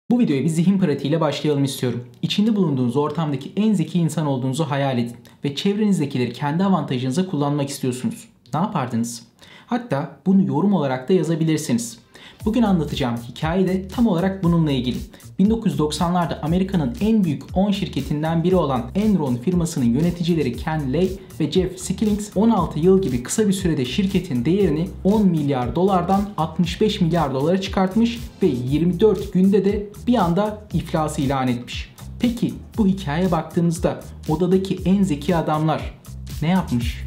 Bu videoya bir zihin pratiğiyle başlayalım istiyorum. İçinde bulunduğunuz ortamdaki en zeki insan olduğunuzu hayal edin ve çevrenizdekileri kendi avantajınıza kullanmak istiyorsunuz. Ne yapardınız? Hatta bunu yorum olarak da yazabilirsiniz. Bugün anlatacağım hikaye de tam olarak bununla ilgili. 1990'larda Amerika'nın en büyük 10 şirketinden biri olan Enron firmasının yöneticileri Ken Lay ve Jeff Skillings 16 yıl gibi kısa bir sürede şirketin değerini 10 milyar dolardan 65 milyar dolara çıkartmış ve 24 günde de bir anda iflası ilan etmiş. Peki bu hikayeye baktığımızda odadaki en zeki adamlar ne yapmış?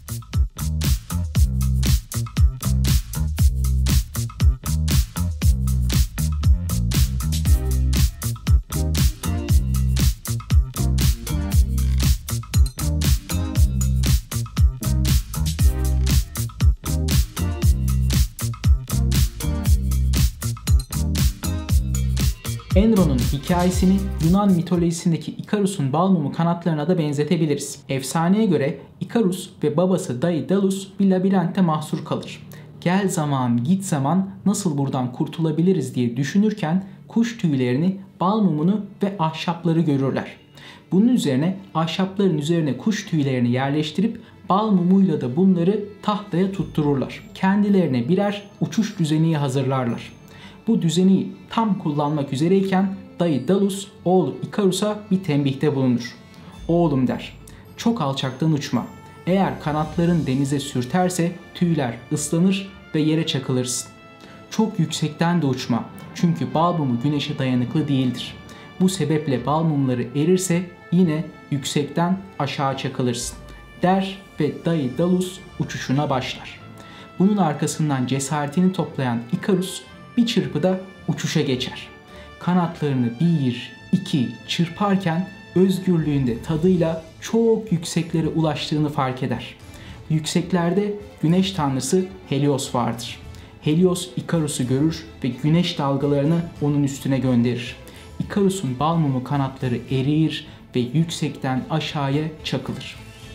Enron'un hikayesini Yunan mitolojisindeki Ikarus'un bal mumu kanatlarına da benzetebiliriz. Efsaneye göre Ikarus ve babası Daedalus bir labirentte mahsur kalır. Gel zaman git zaman nasıl buradan kurtulabiliriz diye düşünürken kuş tüylerini, bal mumunu ve ahşapları görürler. Bunun üzerine ahşapların üzerine kuş tüylerini yerleştirip bal mumuyla da bunları tahtaya tuttururlar. Kendilerine birer uçuş düzeni hazırlarlar. Bu düzeni tam kullanmak üzereyken Daedalus oğlu Ikarus'a bir tembihte bulunur. Oğlum der, çok alçaktan uçma. Eğer kanatların denize sürterse tüyler ıslanır ve yere çakılırsın. Çok yüksekten de uçma. Çünkü bal mumu güneşe dayanıklı değildir. Bu sebeple bal mumları erirse yine yüksekten aşağı çakılırsın der ve Daedalus uçuşuna başlar. Bunun arkasından cesaretini toplayan Ikarus bir çırpıda uçuşa geçer. Kanatlarını 1-2 çırparken özgürlüğünde tadıyla çok yükseklere ulaştığını fark eder. Yükseklerde güneş tanrısı Helios vardır. Helios Ikarus'u görür ve güneş dalgalarını onun üstüne gönderir. Ikarus'un bal mumu kanatları erir ve yüksekten aşağıya çakılır.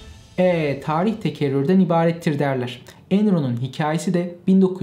Tarih tekerrürden ibarettir derler. Enron'un hikayesi de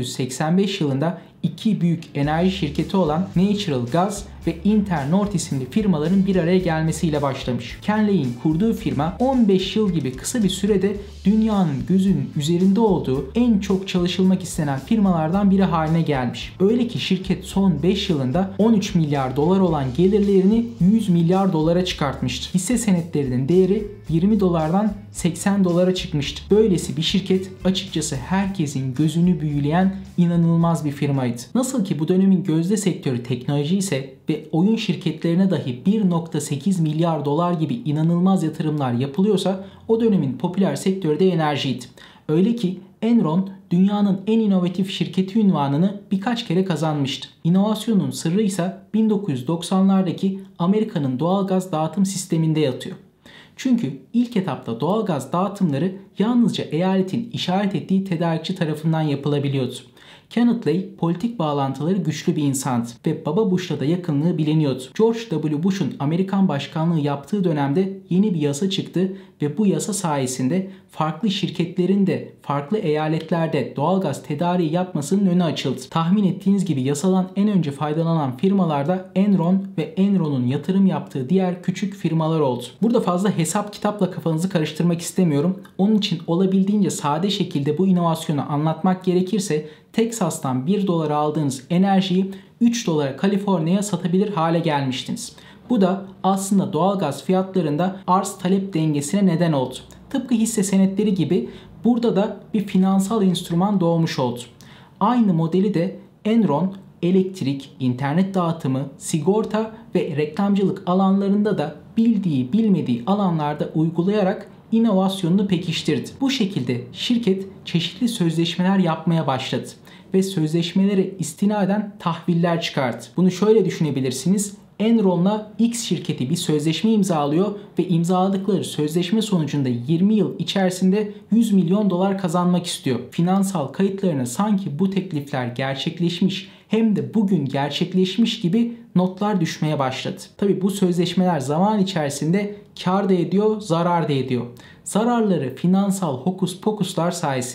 1985 yılında iki büyük enerji şirketi olan Natural Gas ve Internord isimli firmaların bir araya gelmesiyle başlamış. Ken Lay'in kurduğu firma 15 yıl gibi kısa bir sürede dünyanın gözünün üzerinde olduğu en çok çalışılmak istenen firmalardan biri haline gelmiş. Öyle ki şirket son 5 yılında 13 milyar dolar olan gelirlerini 100 milyar dolara çıkartmıştı. Hisse senetlerinin değeri 20 dolardan 80 dolara çıkmıştı. Böylesi bir şirket açıkçası herkesin gözünü büyüleyen inanılmaz bir firmaydı. Nasıl ki bu dönemin gözde sektörü teknoloji ise ve oyun şirketlerine dahi 1.8 milyar dolar gibi inanılmaz yatırımlar yapılıyorsa o dönemin popüler sektörü de enerjiydi. Öyle ki Enron dünyanın en inovatif şirketi unvanını birkaç kere kazanmıştı. İnovasyonun sırrı ise 1990'lardaki Amerika'nın doğalgaz dağıtım sisteminde yatıyor. Çünkü ilk etapta doğalgaz dağıtımları yalnızca eyaletin işaret ettiği tedarikçi tarafından yapılabiliyordu. Kenneth Lay politik bağlantıları güçlü bir insandı ve Baba Bush'la da yakınlığı biliniyordu. George W. Bush'un Amerikan başkanlığı yaptığı dönemde yeni bir yasa çıktı ve bu yasa sayesinde farklı şirketlerin de farklı eyaletlerde doğalgaz tedariği yapmasının önü açıldı. Tahmin ettiğiniz gibi yasadan en önce faydalanan firmalarda Enron ve Enron'un yatırım yaptığı diğer küçük firmalar oldu. Burada fazla hesap kitapla kafanızı karıştırmak istemiyorum. Onun için olabildiğince sade şekilde bu inovasyonu anlatmak gerekirse Texas'tan 1 dolara aldığınız enerjiyi 3 dolara Kaliforniya'ya satabilir hale gelmiştiniz. Bu da aslında doğalgaz fiyatlarında arz talep dengesine neden oldu. Tıpkı hisse senetleri gibi burada da bir finansal enstrüman doğmuş oldu. Aynı modeli de Enron elektrik, internet dağıtımı, sigorta ve reklamcılık alanlarında da bildiği bilmediği alanlarda uygulayarak inovasyonunu pekiştirdi. Bu şekilde şirket çeşitli sözleşmeler yapmaya başladı ve sözleşmelere istinaden tahviller çıkardı. Bunu şöyle düşünebilirsiniz. Enron'la X şirketi bir sözleşme imzalıyor ve imzaladıkları sözleşme sonucunda 20 yıl içerisinde 100 milyon dolar kazanmak istiyor. Finansal kayıtlarına sanki bu teklifler gerçekleşmiş hem de bugün gerçekleşmiş gibi notlar düşmeye başladı. Tabii bu sözleşmeler zaman içerisinde kar da ediyor, zarar da ediyor. Zararları finansal hokus pokuslar sayesinde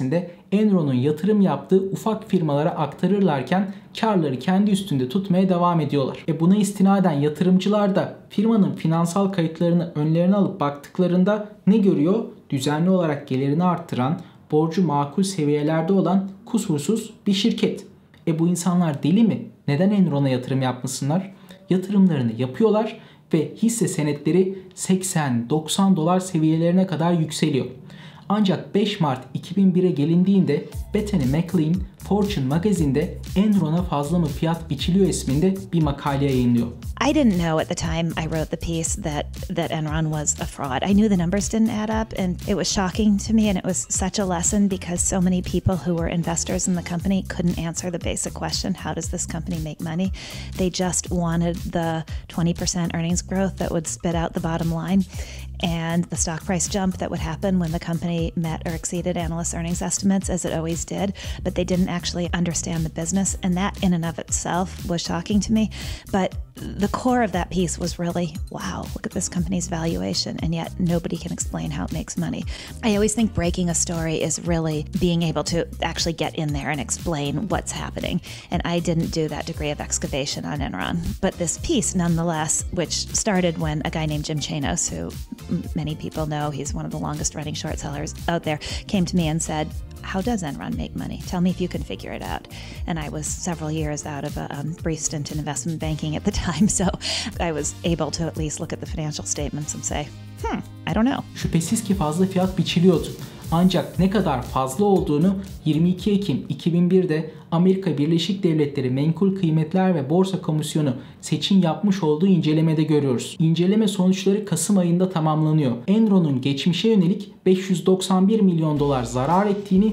Enron'un yatırım yaptığı ufak firmalara aktarırlarken karları kendi üstünde tutmaya devam ediyorlar. Buna istinaden yatırımcılar da firmanın finansal kayıtlarını önlerine alıp baktıklarında ne görüyor? Düzenli olarak gelirini arttıran, borcu makul seviyelerde olan kusursuz bir şirket. Bu insanlar deli mi? Neden Enron'a yatırım yapmasınlar? Yatırımlarını yapıyorlar ve hisse senetleri 80-90 dolar seviyelerine kadar yükseliyor. Ancak 5 Mart 2001'e gelindiğinde Bethany McLean Fortune magazinde Enron'a fazla mı fiyat biçiliyor isminde bir makale yayınlıyor. I didn't know at the time I wrote the piece that Enron was a fraud. I knew the numbers didn't add up, and it was shocking to me, and it was such a lesson because so many people who were investors in the company couldn't answer the basic question, how does this company make money? They just wanted the 20% earnings growth that would spit out the bottom line and the stock price jump that would happen when the company met or exceeded analyst earnings estimates, as it always did, but they didn't actually understand the business, and that in and of itself was shocking to me. But the core of that piece was really, wow, look at this company's valuation, and yet nobody can explain how it makes money. I always think breaking a story is really being able to actually get in there and explain what's happening, and I didn't do that degree of excavation on Enron. But this piece, nonetheless, which started when a guy named Jim Chanos, who many people know, he's one of the longest running short sellers out there, came to me and said, how does Enron make money? Tell me if you can figure it out. And I was several years out of a brief stint in investment banking at the time, so I was able to at least look at the financial statements and say, I don't know. Şüphesiz ki fazla fiyat biçiliyordu. Ancak ne kadar fazla olduğunu 22 Ekim 2001'de Amerika Birleşik Devletleri Menkul Kıymetler ve Borsa Komisyonu Seçin yapmış olduğu incelemede görüyoruz. İnceleme sonuçları Kasım ayında tamamlanıyor. Enron'un geçmişe yönelik 591 milyon dolar zarar ettiğini,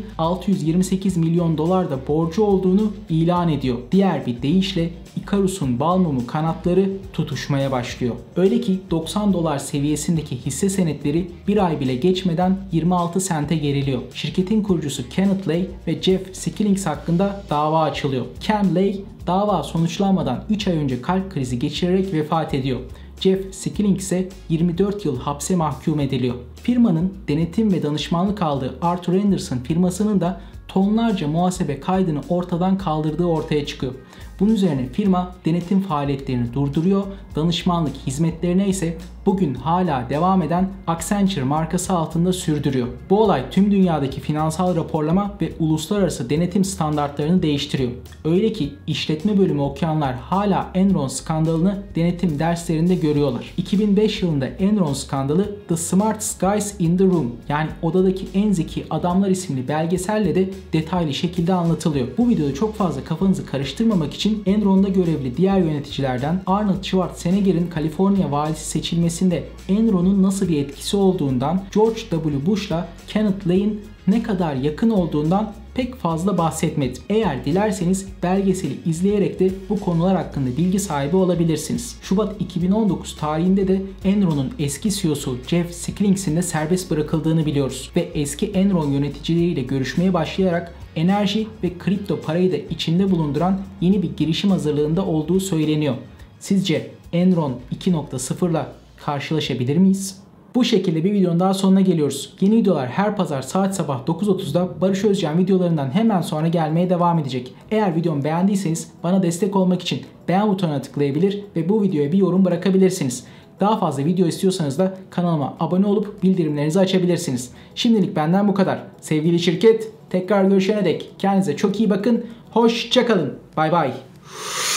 628 milyon dolar da borcu olduğunu ilan ediyor. Diğer bir deyişle Icarus'un bal mumu kanatları tutuşmaya başlıyor. Öyle ki 90 dolar seviyesindeki hisse senetleri bir ay bile geçmeden 26 sente geriliyor. Şirketin kurucusu Kenneth Lay ve Jeff Skillings hakkında dava açılıyor. Ken Lay dava sonuçlanmadan 3 ay önce kalp krizi geçirerek vefat ediyor. Jeff Skillings ise 24 yıl hapse mahkum ediliyor. Firmanın denetim ve danışmanlık aldığı Arthur Anderson firmasının da tonlarca muhasebe kaydını ortadan kaldırdığı ortaya çıkıyor. Bunun üzerine firma denetim faaliyetlerini durduruyor, danışmanlık hizmetlerine ise bugün hala devam eden Accenture markası altında sürdürüyor. Bu olay tüm dünyadaki finansal raporlama ve uluslararası denetim standartlarını değiştiriyor. Öyle ki işletme bölümü okuyanlar hala Enron skandalını denetim derslerinde görüyorlar. 2005 yılında Enron skandalı The Smartest Guys in the Room, yani odadaki en zeki adamlar isimli belgeselle de detaylı şekilde anlatılıyor. Bu videoda çok fazla kafanızı karıştırmamak için Enron'da görevli diğer yöneticilerden Arnold Schwarzenegger'in Kaliforniya valisi seçilmesinde Enron'un nasıl bir etkisi olduğundan, George W. Bush'la Kenneth Lay'in ne kadar yakın olduğundan pek fazla bahsetmedim. Eğer dilerseniz belgeseli izleyerek de bu konular hakkında bilgi sahibi olabilirsiniz. Şubat 2019 tarihinde de Enron'un eski CEO'su Jeff Skillings'in de serbest bırakıldığını biliyoruz ve eski Enron yöneticileriyle görüşmeye başlayarak enerji ve kripto parayı da içinde bulunduran yeni bir girişim hazırlığında olduğu söyleniyor. Sizce Enron 2.0'la karşılaşabilir miyiz? Bu şekilde bir videonun daha sonuna geliyoruz. Yeni videolar her pazar saat sabah 9.30'da Barış Özcan videolarından hemen sonra gelmeye devam edecek. Eğer videomu beğendiyseniz bana destek olmak için beğen butonuna tıklayabilir ve bu videoya bir yorum bırakabilirsiniz. Daha fazla video istiyorsanız da kanalıma abone olup bildirimlerinizi açabilirsiniz. Şimdilik benden bu kadar. Sevgili şirket, tekrar görüşene dek kendinize çok iyi bakın. Hoşça kalın. Bay bay.